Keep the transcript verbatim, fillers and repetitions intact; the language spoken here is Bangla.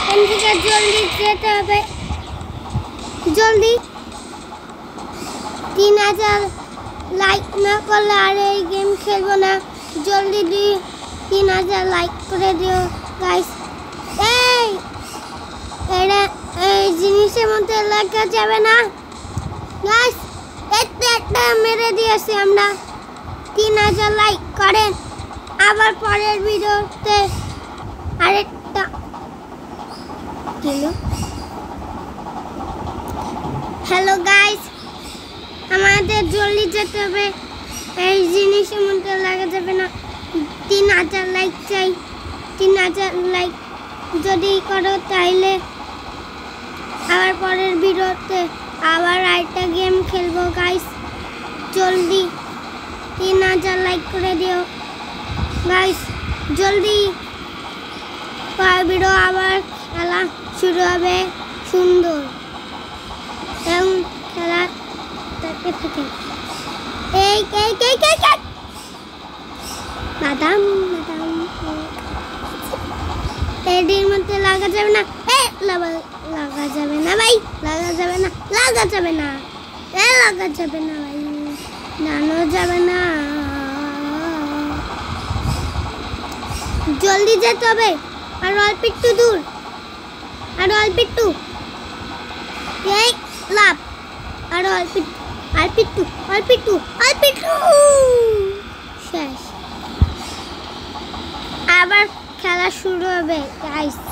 এদিকে জলদি যেতে হবে, জলদি। তিন হাজার লাইক না করলে আর এই গেম খেলবো না। জলদি দি তিন হাজার লাইক করে দিও গাইস। এই এটা এই জিনিসের মধ্যে লাগা যাবে না গাইস। একটা একটা মেরে দিয়েছি আমরা। তিন হাজার লাইক করেন, আবার পরের ভিডিওতে আরেকটা হ্যালো গাইস, আমাদের জলদি যেতে হবে। এই জিনিসের মধ্যে লাগা যাবে না। তিন হাজার লাইক চাই। তিন হাজার লাইক যদি করো তাইলে আবার পরের ভিডিওতে আবার আরেকটা গেম খেলবো গাইস। জলদি তিন হাজার লাইক করে দিও গাইস, জলদি। পরের ভিডিও আবার খেলা শুরু হবে সুন্দর এবং খেলা দেখতে থাকে। এই কে কে কে কে বাদাম বাদাম এডির মধ্যে লাগা যাবে না। এ লাগা যাবে না ভাই, লাগা যাবে না, লাগা যাবে না, এ লাগা যাবে না ভাই, জানো যাবে না। জলদি যেতে হবে, আর অল্প একটু দূর, আর অল্প একটু। এই লাভ, আর অল্প অল্প একটু, অল্প একটু, অল্প একটু। শেষ, আবার খেলা শুরু হবে গাইস।